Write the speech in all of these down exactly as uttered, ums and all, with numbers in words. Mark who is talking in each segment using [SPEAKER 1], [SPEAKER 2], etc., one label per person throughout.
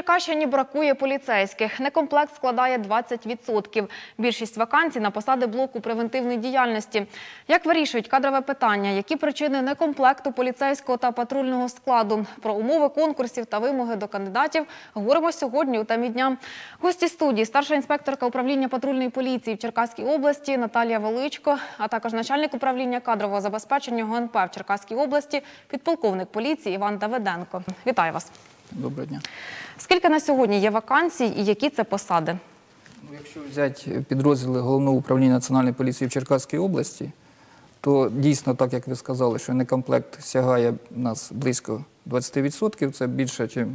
[SPEAKER 1] Черкащині бракує поліцейських. Некомплект складає двадцять відсотків. Більшість вакансій на посади блоку превентивної діяльності. Як вирішують кадрове питання? Які причини некомплекту поліцейського та патрульного складу? Про умови конкурсів та вимоги до кандидатів говоримо сьогодні у темі дня. Гості студії – старша інспекторка управління патрульної поліції в Черкаській області Наталія Величко, а також начальник управління кадрового забезпечення ГУНП в Черкаській області, підполковник поліції Іван Давиденко. Вітаю вас.
[SPEAKER 2] Доброго дня.
[SPEAKER 1] Скільки на сьогодні є вакансій і які це посади?
[SPEAKER 2] Ну, якщо взяти підрозділи Головного управління Національної поліції в Черкаській області, то дійсно, так як ви сказали, що некомплект сягає у нас близько двадцяти відсотків, це більше, ніж,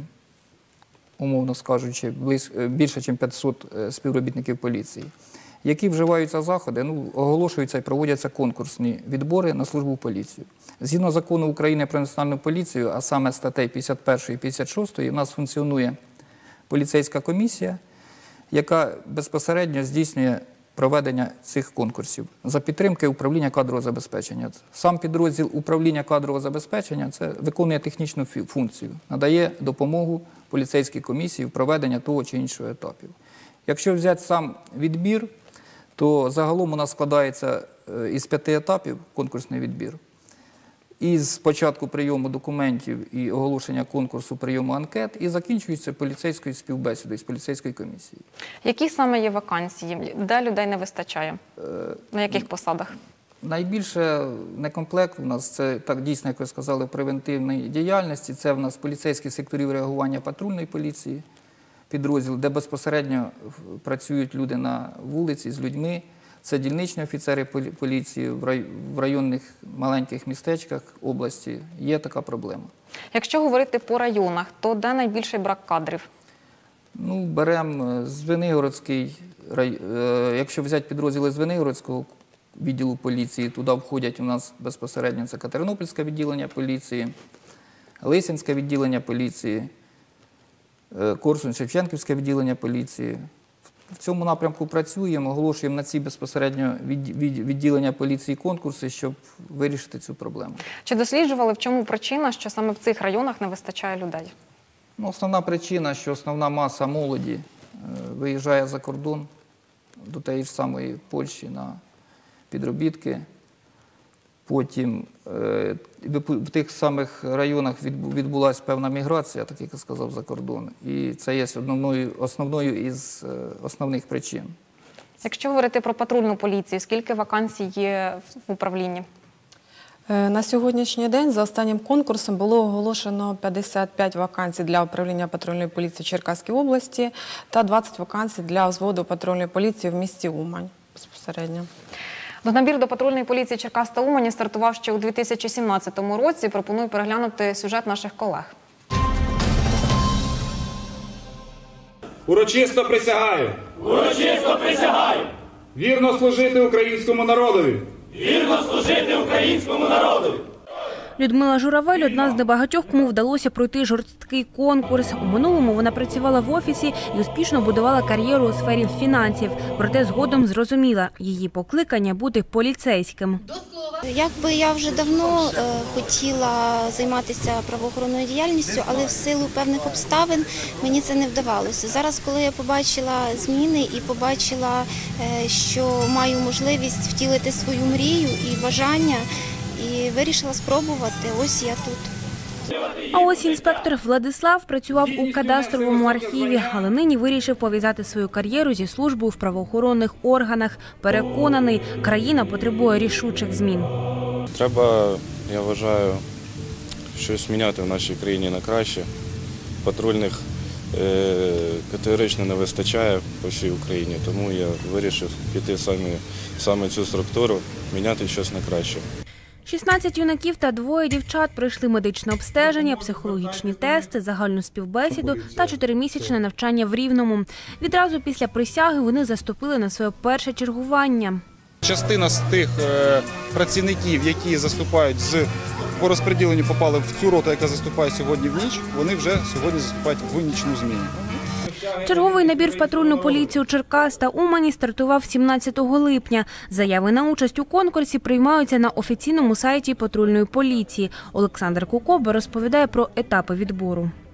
[SPEAKER 2] умовно скажучи, більше, ніж п'ятсот співробітників поліції. Які вживаються заходи? Ну, оголошуються і проводяться конкурсні відбори на службу в поліцію. Згідно закону України про національну поліцію, а саме статей п'ятдесят першої і п'ятдесят шостої, у нас функціонує поліцейська комісія, яка безпосередньо здійснює проведення цих конкурсів за підтримки управління кадрового забезпечення. Сам підрозділ управління кадрового забезпечення це виконує технічну функцію, надає допомогу поліцейській комісії в проведенні того чи іншого етапів. Якщо взяти сам відбір, то загалом у нас складається із п'яти етапів конкурсний відбір. Із початку прийому документів і оголошення конкурсу, прийому анкет, і закінчується поліцейською співбесідою з поліцейською комісією.
[SPEAKER 1] Які саме є вакансії? Де людей не вистачає? На яких посадах?
[SPEAKER 2] Найбільше некомплект у нас, це так дійсно, як ви сказали, превентивної діяльності. Це в нас поліцейських секторів реагування патрульної поліції, підрозділ, де безпосередньо працюють люди на вулиці з людьми. Це дільничні офіцери поліції в районних маленьких містечках області. Є така проблема.
[SPEAKER 1] Якщо говорити по районах, то де найбільший брак кадрів?
[SPEAKER 2] Ну, беремо Звенигородський, якщо взяти підрозділи Звенигородського відділу поліції, туди входять у нас безпосередньо це Катеринопільське відділення поліції, Лисянське відділення поліції, Корсунь-Шевченківське відділення поліції. В цьому напрямку працюємо, оголошуємо на ці безпосередньо відділення поліції конкурси, щоб вирішити цю проблему.
[SPEAKER 1] Чи досліджували, в чому причина, що саме в цих районах не вистачає людей?
[SPEAKER 2] Ну, основна причина, що основна маса молоді виїжджає за кордон до тієї ж самої Польщі на підробітки. Потім в тих самих районах відбулася певна міграція, так як я сказав, за кордон. І це є основною, основною із основних причин.
[SPEAKER 1] Якщо говорити про патрульну поліцію, скільки вакансій є в управлінні?
[SPEAKER 3] На сьогоднішній день за останнім конкурсом було оголошено п'ятдесят п'ять вакансій для управління патрульної поліції Черкаської області та двадцять вакансій для взводу патрульної поліції в місті Умань безпосередньо.
[SPEAKER 1] Набір до патрульної поліції Черкас та Умані стартував ще у дві тисячі сімнадцятому році. Пропоную переглянути сюжет наших колег.
[SPEAKER 4] Урочисто присягаю.
[SPEAKER 5] Урочисто присягаю.
[SPEAKER 4] Вірно служити українському народові.
[SPEAKER 5] Вірно служити українському народові.
[SPEAKER 6] Людмила Журавель – одна з небагатьох, кому вдалося пройти жорсткий конкурс. У минулому вона працювала в офісі і успішно будувала кар'єру у сфері фінансів. Проте згодом зрозуміла – її покликання – бути поліцейським.
[SPEAKER 7] Якби я вже давно е, хотіла займатися правоохоронною діяльністю, але в силу певних обставин мені це не вдавалося. Зараз, коли я побачила зміни і побачила, е, що маю можливість втілити свою мрію і бажання, і вирішила спробувати, ось я тут.
[SPEAKER 6] А ось інспектор Владислав працював у кадастровому архіві, але нині вирішив пов'язати свою кар'єру зі службою в правоохоронних органах. Переконаний, країна потребує рішучих змін.
[SPEAKER 8] Треба, я вважаю, щось міняти в нашій країні на краще. Патрульних е категорично не вистачає по всій Україні, тому я вирішив піти саме, саме цю структуру, міняти щось на краще.
[SPEAKER 6] шістнадцять юнаків та двоє дівчат пройшли медичне обстеження, психологічні тести, загальну співбесіду та чотиримісячне навчання в Рівному. Відразу після присяги вони заступили на своє перше чергування.
[SPEAKER 9] Частина з тих працівників, які заступають з по розподіленню, попали в цю роту, яка заступає сьогодні в ніч, вони вже сьогодні заступають в нічну зміну.
[SPEAKER 6] Черговий набір в патрульну поліцію Черкас та Умані стартував сімнадцятого липня. Заяви на участь у конкурсі приймаються на офіційному сайті патрульної поліції. Олександр Кукоба розповідає про етапи відбору.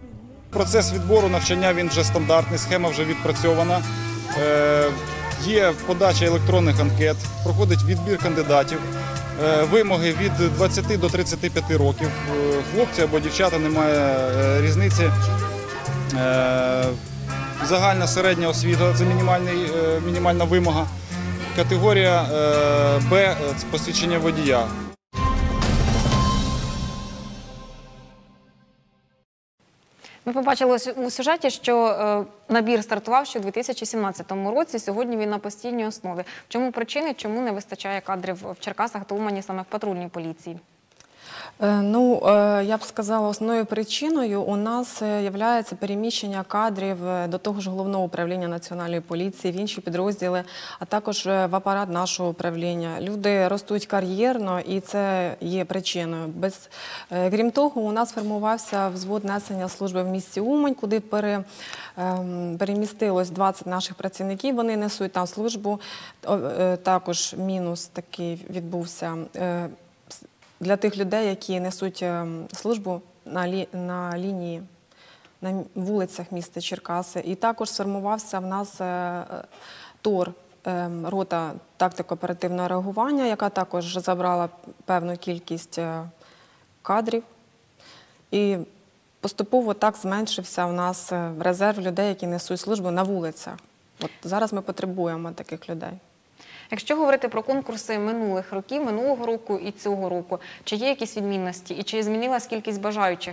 [SPEAKER 9] Процес відбору навчання він вже стандартний, схема вже відпрацьована. Е, Є подача електронних анкет, проходить відбір кандидатів, е, вимоги від двадцяти до тридцяти п'яти років. Е, Хлопці або дівчата, немає е, різниці. Е, Загальна середня освіта – це мінімальний, е, мінімальна вимога. Категорія е, Б – це посвідчення водія.
[SPEAKER 1] Ми побачили у сюжеті, що е, набір стартував ще у дві тисячі сімнадцятому році. Сьогодні він на постійній основі. В чому причини, чому не вистачає кадрів в Черкасах та Умані саме в патрульній поліції?
[SPEAKER 3] Е, Ну, е, я б сказала, основною причиною у нас є переміщення кадрів е, до того ж головного управління Національної поліції, в інші підрозділи, а також е, в апарат нашого управління. Люди ростуть кар'єрно, і це є причиною. Без, е, крім того, у нас формувався взвод несення служби в місті Умань, куди пере, е, перемістилось двадцять наших працівників. Вони несуть там службу. О, е, також мінус такий відбувся. Е, Для тих людей, які несуть службу на, лі, на лінії, на вулицях міста Черкаси. І також сформувався в нас е, ТОР, е, рота тактико-оперативного реагування, яка також забрала певну кількість е, кадрів. І поступово так зменшився в нас резерв людей, які несуть службу на вулицях. От зараз ми потребуємо таких людей.
[SPEAKER 1] Якщо говорити про конкурси минулих років, минулого року і цього року, чи є якісь відмінності і чи змінилась кількість бажаючих?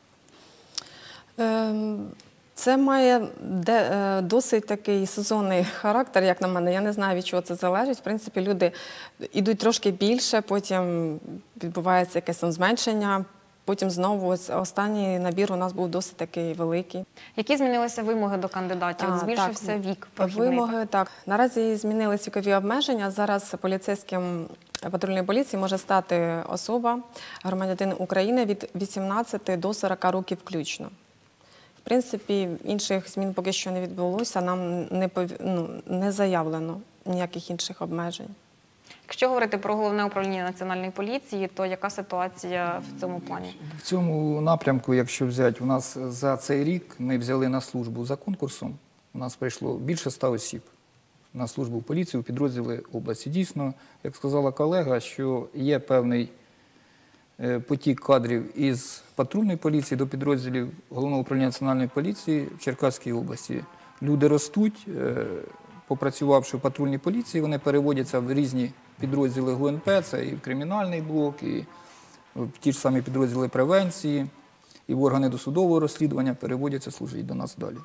[SPEAKER 3] Це має досить такий сезонний характер, як на мене. Я не знаю, від чого це залежить. В принципі, люди йдуть трошки більше, потім відбувається якесь зменшення. Потім знову ось останній набір у нас був досить такий великий.
[SPEAKER 1] Які змінилися вимоги до кандидатів?
[SPEAKER 3] А,
[SPEAKER 1] Збільшився
[SPEAKER 3] так,
[SPEAKER 1] вік прохідний?
[SPEAKER 3] Вимоги, так. Наразі змінились вікові обмеження. Зараз поліцейським патрульної поліції може стати особа, громадянин України від вісімнадцяти до сорока років включно. В принципі, інших змін поки що не відбулося, нам не, ну, не заявлено ніяких інших обмежень.
[SPEAKER 1] Якщо говорити про головне управління Національної поліції, то яка ситуація в цьому плані?
[SPEAKER 2] В цьому напрямку, якщо взяти, у нас за цей рік ми взяли на службу за конкурсом, у нас прийшло більше ста осіб на службу в поліції у підрозділи області. Дійсно, як сказала колега, що є певний потік кадрів із патрульної поліції до підрозділів головного управління Національної поліції в Черкаській області. Люди ростуть, попрацювавши в патрульній поліції, вони переводяться в різні підрозділи ГУНП, це і в кримінальний блок, і в ті ж самі підрозділи превенції, і в органи досудового розслідування переводяться служити до нас далі.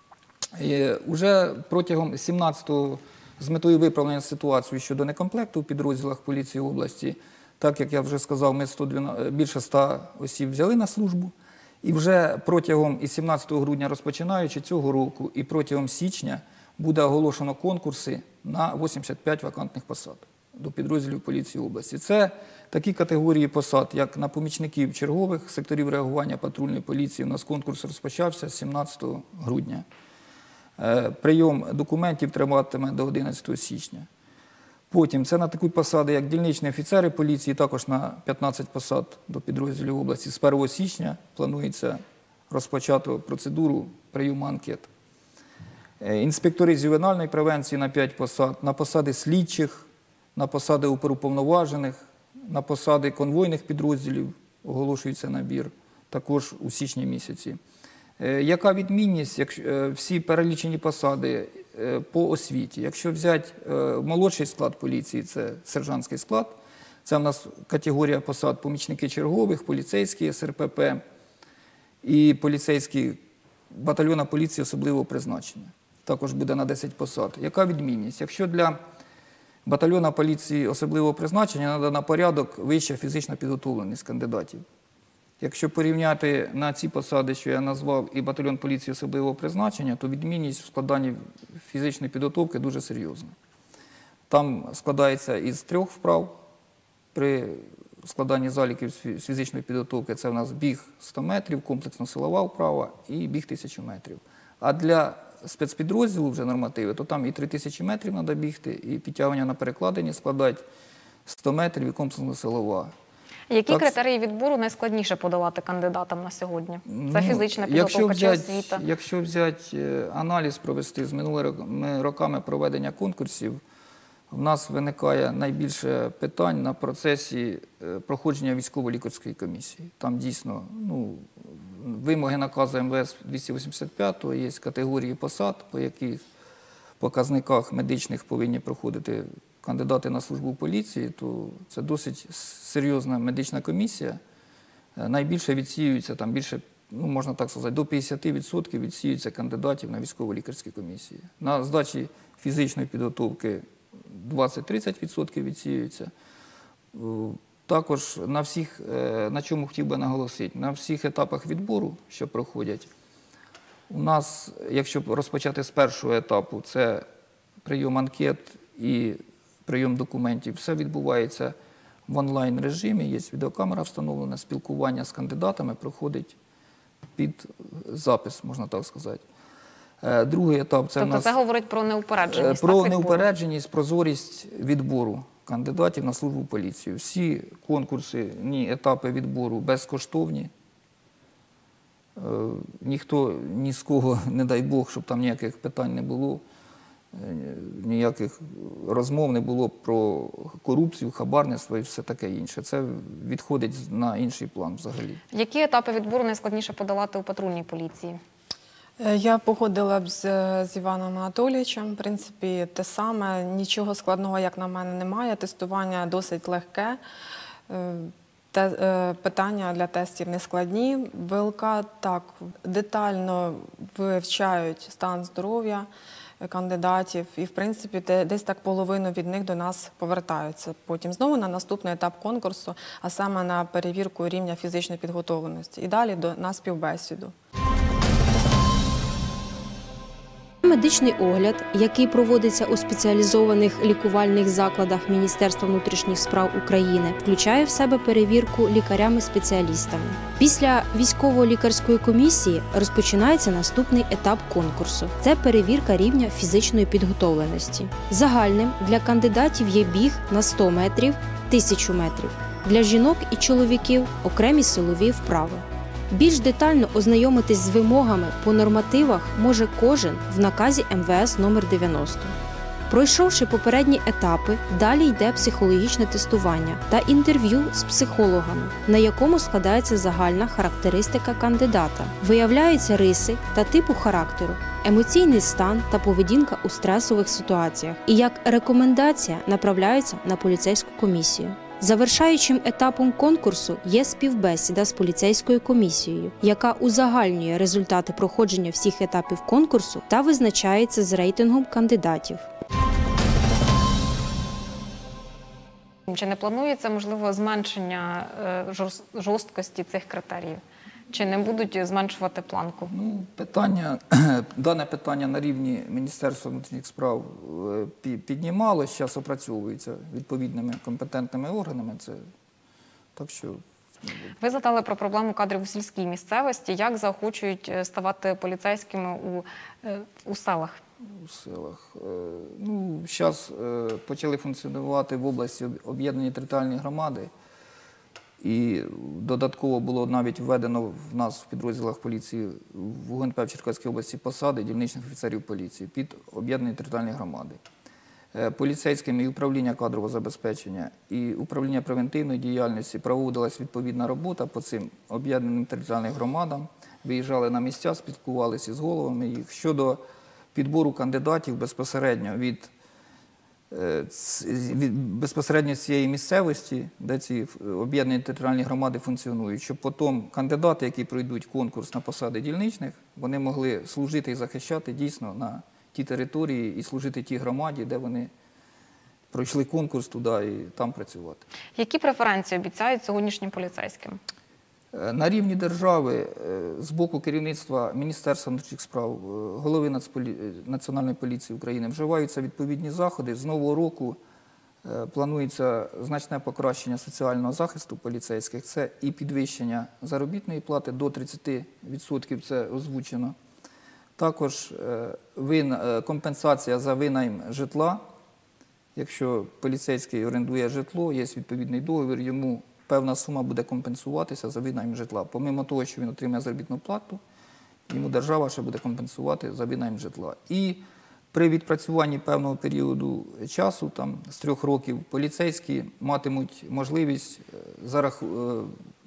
[SPEAKER 2] І уже протягом сімнадцятого, з метою виправлення ситуації щодо некомплекту в підрозділах поліції області, так як я вже сказав, ми сто дванадцять, більше ста осіб взяли на службу, і вже протягом із сімнадцятого грудня розпочинаючи цього року і протягом січня буде оголошено конкурси на вісімдесят п'ять вакантних посад до підрозділів поліції області. Це такі категорії посад, як на помічників чергових секторів реагування патрульної поліції. У нас конкурс розпочався з сімнадцятого грудня. Прийом документів триватиме до одинадцятого січня. Потім це на такі посади, як дільничні офіцери поліції, також на п'ятнадцять посад до підрозділів області. З першого січня планується розпочати процедуру прийому анкет. Інспектори з ювенальної превенції на п'ять посад, на посади слідчих, на посади оперуповноважених, на посади конвойних підрозділів оголошується набір також у січні місяці. Яка відмінність, якщо всі перелічені посади по освіті? Якщо взяти молодший склад поліції, це сержантський склад, це в нас категорія посад помічники чергових, поліцейські ес ер пе пе і поліцейські батальйона поліції особливого призначення. Також буде на десять посад. Яка відмінність? Якщо для батальйона поліції особливого призначення треба на порядок вища фізична підготовленість кандидатів. Якщо порівняти на ці посади, що я назвав, і батальйон поліції особливого призначення, то відмінність в складанні фізичної підготовки дуже серйозна. Там складається із трьох вправ при складанні заліків з фізичної підготовки. Це в нас біг сто метрів, комплексно-силова вправа і біг тисячу метрів. А для спецпідрозділу вже нормативи, то там і три тисячі метрів треба бігти, і підтягування на перекладині складають сто метрів і комплексно-силова.
[SPEAKER 1] Які
[SPEAKER 2] Так,
[SPEAKER 1] критерії відбору найскладніше подолати кандидатам на сьогодні? Це
[SPEAKER 2] Ну,
[SPEAKER 1] фізична
[SPEAKER 2] якщо
[SPEAKER 1] підготовка чи
[SPEAKER 2] взять,
[SPEAKER 1] освіта?
[SPEAKER 2] Якщо взяти аналіз провести з минулими роками проведення конкурсів, в нас виникає найбільше питань на процесі е, проходження військово-лікарської комісії. Там дійсно ну, вимоги наказу ем ве ес двісті вісімдесят п'ять, є категорії посад, по яких показниках медичних повинні проходити кандидати на службу в поліції, то це досить серйозна медична комісія. Е, Найбільше відсіюється, там більше, ну, можна так сказати, до п'ятдесят відсотків відсіюється кандидатів на військово-лікарські комісії. На здачі фізичної підготовки двадцять-тридцять відсотків відсіюється. Е, Також на всіх, е, на чому хотів би наголосити, на всіх етапах відбору, що проходять, у нас, якщо розпочати з першого етапу, це прийом анкет і прийом документів, все відбувається в онлайн-режимі, є відеокамера встановлена, спілкування з кандидатами проходить під запис, можна так сказати. Е, Другий етап – це в
[SPEAKER 1] Тобто
[SPEAKER 2] нас
[SPEAKER 1] це говорить про неупередженість,
[SPEAKER 2] про
[SPEAKER 1] так, відбору?
[SPEAKER 2] неупередженість, прозорість відбору кандидатів на службу в поліцію. Всі конкурсні етапи відбору безкоштовні. Е, Ніхто ні з кого, не дай Бог, щоб там ніяких питань не було, е, ніяких розмов не було про корупцію, хабарництво і все таке інше. Це відходить на інший план взагалі.
[SPEAKER 1] Які етапи відбору найскладніше подолати у патрульній поліції?
[SPEAKER 3] Е, Я погодила б з, з Іваном Анатолійовичем. В принципі, те саме, нічого складного, як на мене, немає. Тестування досить легке. Е, Те, е, питання для тестів не складні. ВЛК так детально вивчають стан здоров'я кандидатів і, в принципі, те- десь так половину від них до нас повертаються. Потім знову на наступний етап конкурсу, а саме на перевірку рівня фізичної підготовленості. І далі до, на співбесіду.
[SPEAKER 6] Медичний огляд, який проводиться у спеціалізованих лікувальних закладах Міністерства внутрішніх справ України, включає в себе перевірку лікарями-спеціалістами. Після військово-лікарської комісії розпочинається наступний етап конкурсу – це перевірка рівня фізичної підготовленості. Загальним для кандидатів є біг на сто метрів, тисячу метрів. Для жінок і чоловіків – окремі силові вправи. Більш детально ознайомитись з вимогами по нормативах може кожен в наказі ем ве ес номер дев'яносто. Пройшовши попередні етапи, далі йде психологічне тестування та інтерв'ю з психологами, на якому складається загальна характеристика кандидата. Виявляються риси та типу характеру, емоційний стан та поведінка у стресових ситуаціях і як рекомендація направляються на поліцейську комісію. Завершаючим етапом конкурсу є співбесіда з поліцейською комісією, яка узагальнює результати проходження всіх етапів конкурсу та визначається з рейтингом кандидатів.
[SPEAKER 1] Чи не планується, можливо, зменшення е, жорст- жорсткості цих критеріїв? Чи не будуть зменшувати планку?
[SPEAKER 2] Ну, питання, дане питання на рівні Міністерства внутрішніх справ е, пі- піднімалось, зараз опрацьовується відповідними компетентними органами. Це, так що,
[SPEAKER 1] Ви згадали про проблему кадрів у сільській місцевості. Як заохочують е, ставати поліцейськими у, е, у селах?
[SPEAKER 2] у селах. Е, Ну, зараз почали функціонувати в області об- об'єднані територіальні громади. І додатково було навіть введено в нас в підрозділах поліції в УГНП в Черкаській області посади дільничних офіцерів поліції під об'єднані територіальні громади. Е, Поліцейськими і управління кадрового забезпечення, і управління превентивної діяльності проводилась відповідна робота по цим об'єднаним територіальним громадам. Виїжджали на місця, спілкувалися з головами їх щодо підбору кандидатів безпосередньо від Е, ц- від- безпосередньо з цієї місцевості, де ці об'єднані територіальні громади функціонують, щоб потім кандидати, які пройдуть конкурс на посади дільничних, вони могли служити і захищати дійсно на ті території і служити тій громаді, де вони пройшли конкурс туди і там працювати.
[SPEAKER 1] Які преференції обіцяють сьогоднішнім поліцейським?
[SPEAKER 2] Е, На рівні держави е, з боку керівництва Міністерства внутрішніх справ, е, голови Нацполі- е, Національної поліції України вживаються відповідні заходи. З нового року е, планується значне покращення соціального захисту поліцейських. Це і підвищення заробітної плати до тридцять відсотків, це озвучено. Також е, вин- е, компенсація за винайм житла. Якщо поліцейський орендує житло, є відповідний договір, йому певна сума буде компенсуватися за винайм житла. Помимо того, що він отримає заробітну плату, йому держава ще буде компенсувати за винайм житла. І при відпрацюванні певного періоду часу, там, з трьох років, поліцейські матимуть можливість за рах-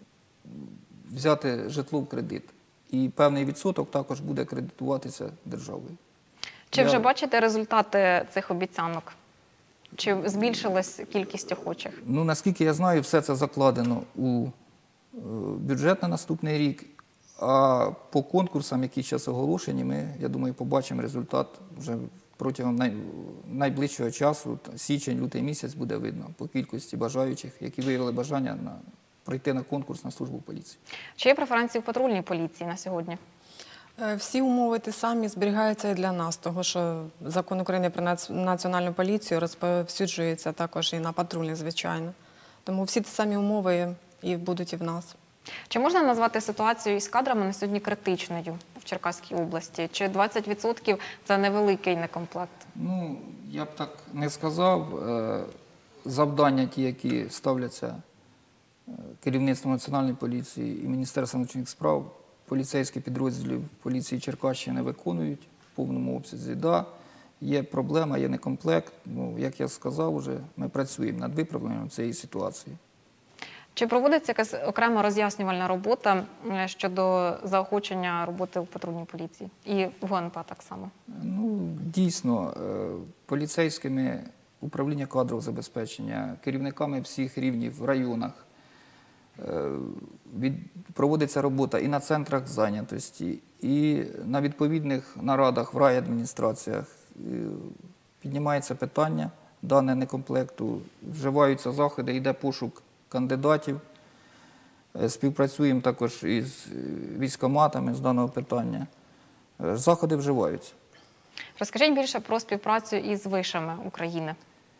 [SPEAKER 2] взяти житло в кредит. І певний відсоток також буде кредитуватися державою.
[SPEAKER 1] Чи
[SPEAKER 2] Я-
[SPEAKER 1] вже бачите результати цих обіцянок? Чи збільшилась кількість охочих?
[SPEAKER 2] Ну, наскільки я знаю, все це закладено у е, бюджет на наступний рік. А по конкурсам, які зараз оголошені, ми, я думаю, побачимо результат вже протягом най... найближчого часу. Січень, лютий місяць буде видно по кількості бажаючих, які виявили бажання на... пройти на конкурс на службу в поліції.
[SPEAKER 1] Чи є преференції в патрульній поліції на сьогодні?
[SPEAKER 3] Е, Всі умови ті самі зберігаються і для нас, тому що закон України про нац- національну поліцію розповсюджується також і на патрульних, звичайно. Тому всі ті самі умови і будуть і в нас.
[SPEAKER 1] Чи можна назвати ситуацію із кадрами на сьогодні критичною в Черкаській області? Чи двадцять відсотків – це невеликий некомплект?
[SPEAKER 2] Ну, я б так не сказав. Е, Завдання ті, які ставляться е, керівництвом Національної поліції і Міністерством внутрішніх справ, поліцейські підрозділи поліції Черкащини виконують в повному обсязі. Да, є проблема, є некомплект. Ну, як я сказав вже, ми працюємо над виправленням цієї ситуації.
[SPEAKER 1] Чи проводиться якась окрема роз'яснювальна робота е, щодо заохочення роботи у патрульній поліції? І в ГУНП так само?
[SPEAKER 2] Ну, дійсно, е, поліцейськими управління кадрового забезпечення, керівниками всіх рівнів в районах е, від, проводиться робота і на центрах зайнятості, і на відповідних нарадах в райадміністраціях. Е, піднімається питання дане некомплекту, вживаються заходи, йде пошук кандидатів. Е, Співпрацюємо також із е, військкоматами з даного питання. Е, Заходи вживаються.
[SPEAKER 1] Розкажіть більше про співпрацю із вишами України.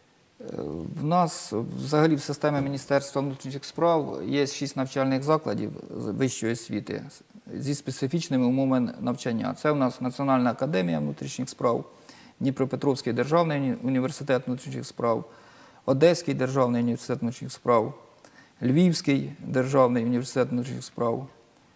[SPEAKER 2] В нас взагалі в системі Міністерства внутрішніх справ є шість навчальних закладів вищої освіти зі специфічними умовами навчання. Це у нас Національна академія внутрішніх справ, Дніпропетровський державний університет внутрішніх справ, Одеський державний університет внутрішніх справ, Львівський державний університет внутрішніх справ,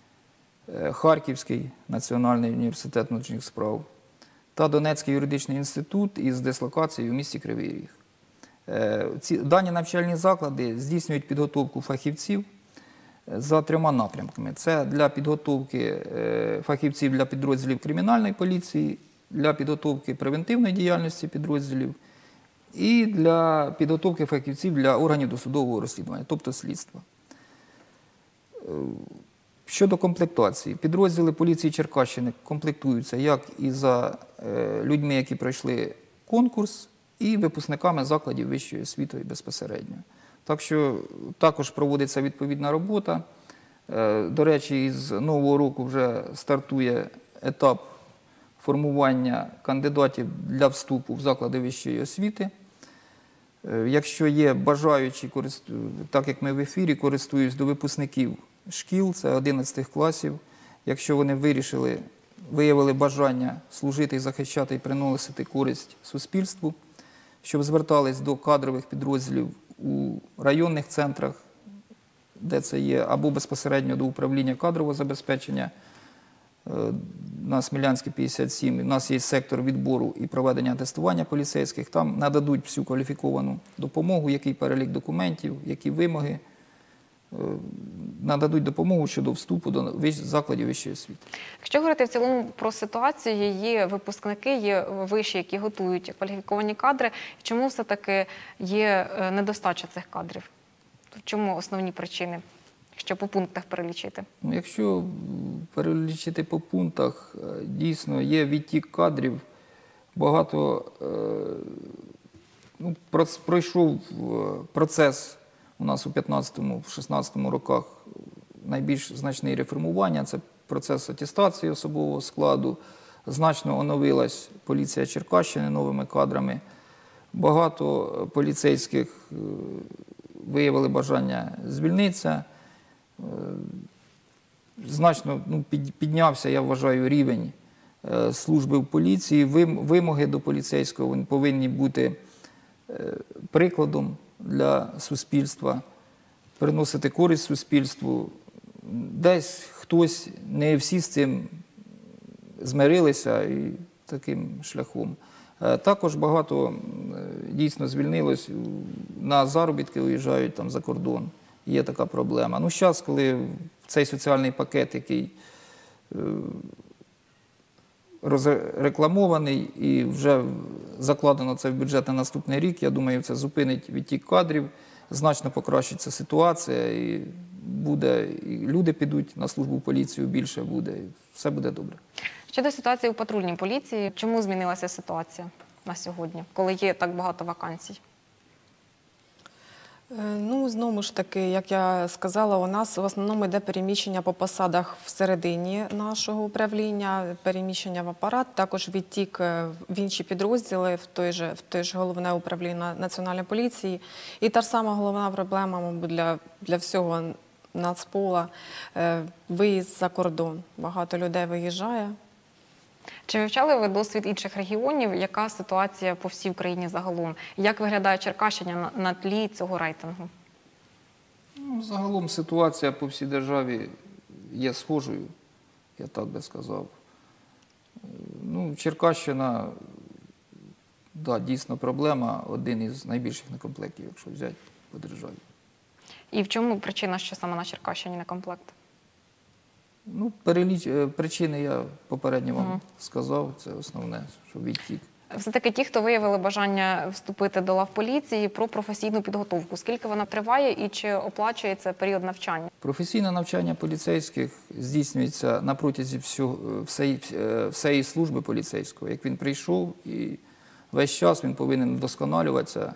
[SPEAKER 2] Харківський національний університет внутрішніх справ та Донецький юридичний інститут із дислокацією в місті Кривий Ріг. Ці дані навчальні заклади здійснюють підготовку фахівців за трьома напрямками. Це для підготовки фахівців для підрозділів кримінальної поліції, для підготовки превентивної діяльності підрозділів і для підготовки фахівців для органів досудового розслідування, тобто слідства. Щодо комплектації, підрозділи поліції Черкащини комплектуються як і за людьми, які пройшли конкурс, і випускниками закладів вищої освіти безпосередньо. Так що також проводиться відповідна робота. До речі, із нового року вже стартує етап формування кандидатів для вступу в заклади вищої освіти. Якщо є бажаючі, так як ми в ефірі, користуюсь до випускників шкіл, це одинадцятих класів, якщо вони вирішили, виявили бажання служити і захищати і приносити користь суспільству, щоб звертались до кадрових підрозділів у районних центрах, де це є, або безпосередньо до управління кадрового забезпечення на Смілянській п'ятдесят сім. У нас є сектор відбору і проведення тестування поліцейських. Там нададуть всю кваліфіковану допомогу, який перелік документів, які вимоги. Нададуть допомогу щодо вступу до закладів вищої освіти.
[SPEAKER 1] Якщо говорити в цілому про ситуацію, є випускники, є виші, які готують кваліфіковані кадри. Чому все-таки є недостача цих кадрів? В чому основні причини, якщо по пунктах перелічити?
[SPEAKER 2] Ну, якщо перелічити по пунктах, дійсно є відтік кадрів. Багато ну, пройшов процес у нас у п'ятнадцятому-шістнадцятому роках найбільш значне реформування. Це процес атестації особового складу. Значно оновилась поліція Черкащини новими кадрами. Багато поліцейських виявили бажання звільнитися. Значно ну, піднявся, я вважаю, рівень служби в поліції. Вимоги до поліцейського вони повинні бути прикладом для суспільства. приносити користь суспільству. Десь хтось, не всі з цим змирилися і таким шляхом. Е, Також багато м, дійсно звільнилось, на заробітки уїжджають там за кордон. Є така проблема. Ну, зараз, коли цей соціальний пакет, який е, розрекламований і вже закладено це в бюджет на наступний рік, я думаю, це зупинить відтік кадрів, значно покращиться ситуація, і буде, і люди підуть на службу в поліцію, більше буде, і все буде добре.
[SPEAKER 1] Щодо ситуації у патрульній поліції, чому змінилася ситуація на сьогодні, коли є так багато вакансій?
[SPEAKER 3] Е, Ну, знову ж таки, як я сказала, у нас в основному йде переміщення по посадах всередині нашого управління, переміщення в апарат, також відтік е, в інші підрозділи, в той же, в той же головне управління Національної поліції. І та ж сама головна проблема, мабуть, для, для всього Нацпола е, – виїзд за кордон. Багато людей виїжджає.
[SPEAKER 1] Чи вивчали ви досвід інших регіонів? Яка ситуація по всій Україні загалом? Як виглядає Черкащина на, на тлі цього рейтингу?
[SPEAKER 2] Ну, загалом ситуація по всій державі є схожою, я так би сказав. Ну, Черкащина, да, дійсно проблема, один із найбільших некомплектів, якщо взяти по державі.
[SPEAKER 1] І в чому причина, що саме на Черкащині некомплект?
[SPEAKER 2] Ну, переліч... е, причини я попередньо вам угу. сказав, це основне, що відтік.
[SPEAKER 1] Все-таки ті, хто виявили бажання вступити до лав поліції, про професійну підготовку. Скільки вона триває і чи оплачується період навчання?
[SPEAKER 2] Професійне навчання поліцейських здійснюється на протязі всього, всієї, всієї служби поліцейського. Як він прийшов, і весь час він повинен вдосконалюватися,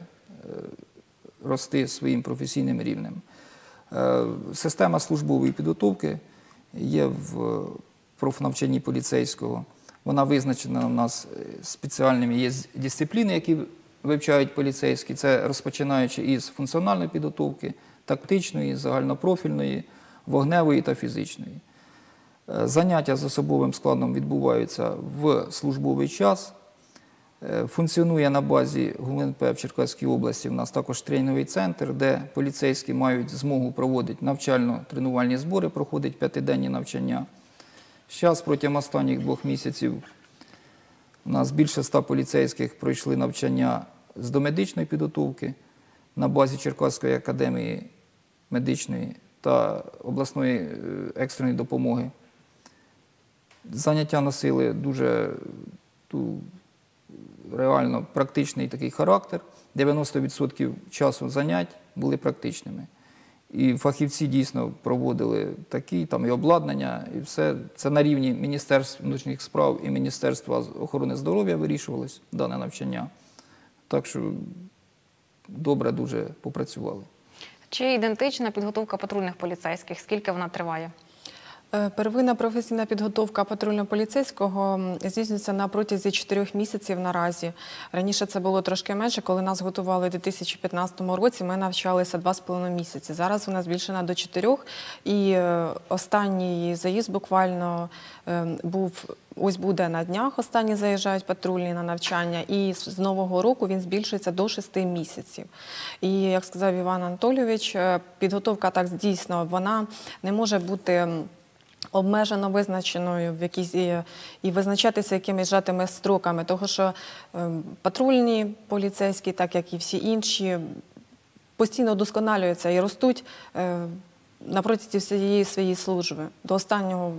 [SPEAKER 2] рости своїм професійним рівнем. Система службової підготовки є в профнавчанні поліцейського. Вона визначена у нас спеціальними, є дисципліни, які вивчають поліцейські. Це розпочинаючи із функціональної підготовки, тактичної, загальнопрофільної, вогневої та фізичної. Заняття з особовим складом відбуваються в службовий час. Функціонує на базі ГУНП в Черкаській області у нас також тренінговий центр, де поліцейські мають змогу проводити навчально-тренувальні збори, проходять п'ятиденні навчання. Зараз протягом останніх двох місяців у нас більше ста поліцейських пройшли навчання з домедичної підготовки на базі Черкаської академії медичної та обласної екстреної допомоги. Заняття носили дуже ту, реально практичний такий характер. дев'яносто відсотків часу занять були практичними. І фахівці дійсно проводили такі, там і обладнання, і все. Це на рівні Міністерства внутрішніх справ і Міністерства охорони здоров'я вирішувалось дане навчання. Так що добре дуже попрацювали.
[SPEAKER 1] Чи ідентична підготовка патрульних поліцейських? Скільки вона триває?
[SPEAKER 3] Первинна професійна підготовка патрульно-поліцейського здійснюється на протязі чотирьох місяців наразі. Раніше це було трошки менше, коли нас готували у дві тисячі п'ятнадцятому році, ми навчалися два з половиною місяці. Зараз вона збільшена до чотирьох, і останній заїзд буквально був, ось буде на днях, останні заїжджають патрульні на навчання, і з нового року він збільшується до шести місяців. І, як сказав Іван Анатолійович, підготовка так дійсно, вона не може бути обмежено визначеною в якісь, і, і визначатися якимись жатими строками, тому що е, патрульні поліцейські, так як і всі інші, постійно удосконалюються і ростуть е, на протязі всієї своєї служби. До останнього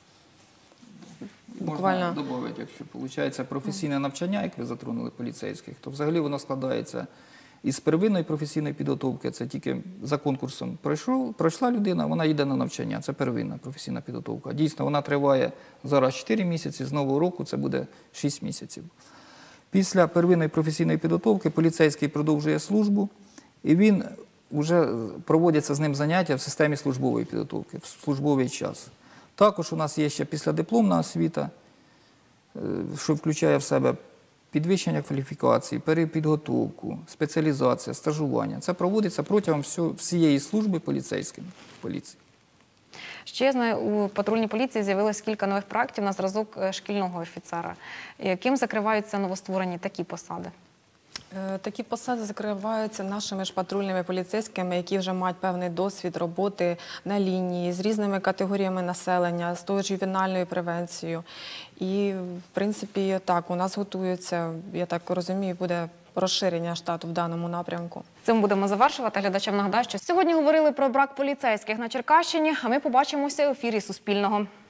[SPEAKER 3] буквально...
[SPEAKER 2] Можна додати, якщо виходить професійне навчання, як ви затронули поліцейських, то взагалі воно складається із первинної професійної підготовки, це тільки за конкурсом пройшов, пройшла людина, вона йде на навчання, це первинна професійна підготовка. Дійсно, вона триває зараз чотири місяці, з нового року це буде шість місяців. Після первинної професійної підготовки поліцейський продовжує службу, і він вже проводяться з ним заняття в системі службової підготовки, в службовий час. Також у нас є ще післядипломна освіта, що включає в себе підвищення кваліфікації, перепідготовку, спеціалізація, стажування. Це проводиться протягом всієї служби поліцейським в поліції.
[SPEAKER 1] Ще я знаю, у патрульній поліції з'явилось кілька нових проєктів на зразок шкільного офіцера. Ким закриваються новостворені такі посади?
[SPEAKER 3] Е, Такі посади закриваються нашими ж патрульними поліцейськими, які вже мають певний досвід роботи на лінії з різними категоріями населення, з тою ж ювенальною превенцією. І, в принципі, так, у нас готується, я так розумію, буде розширення штату в даному напрямку.
[SPEAKER 1] Цим будемо завершувати. Глядачам нагадаю, що сьогодні говорили про брак поліцейських на Черкащині, а ми побачимося в ефірі Суспільного.